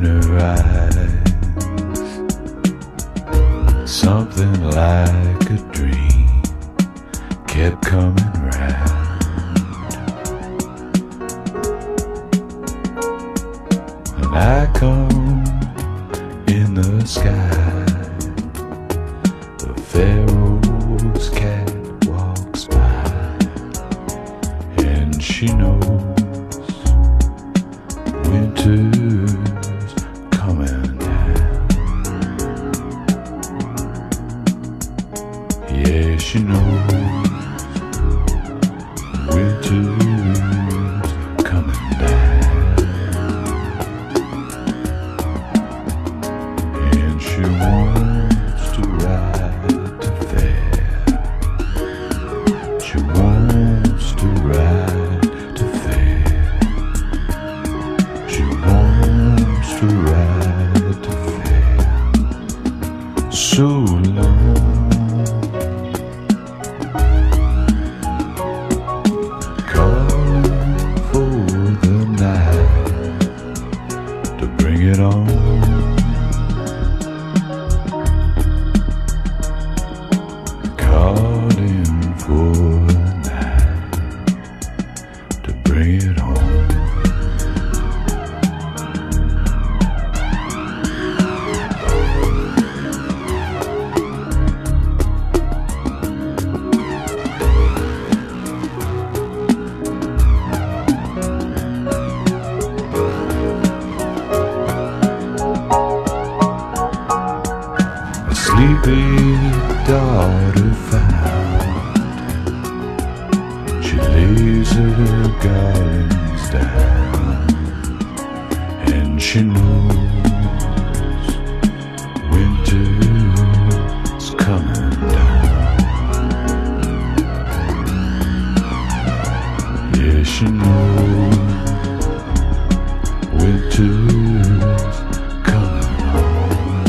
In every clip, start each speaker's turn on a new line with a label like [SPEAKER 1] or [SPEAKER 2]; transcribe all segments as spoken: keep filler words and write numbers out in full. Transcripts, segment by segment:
[SPEAKER 1] in her eyes, something like a dream kept coming round. And I come in the sky, the Pharaoh's cat walks by, and she knows winter's coming down. Yeah, she knows winter's coming down. And she wants to ride the fair. She wants to ride the fair. She wants to ride the fair. So long, calling for the night to bring it on. Calling for the night to bring it home. A sleepy daughter found, she lays her garlands down, and she knows winter's coming down. Yeah, she knows winter's coming home.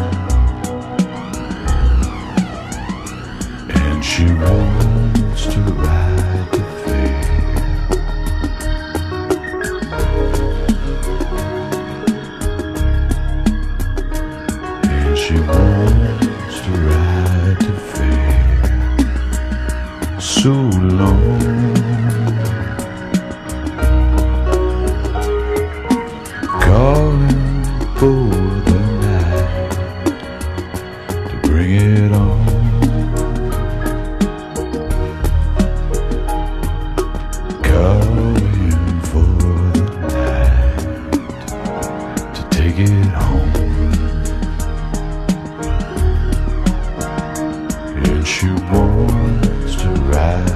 [SPEAKER 1] And she wants to ride the fair. And she wants to ride the fair. So long, calling for the night to bring it on. Calling for the night to take it home. And she wants to ride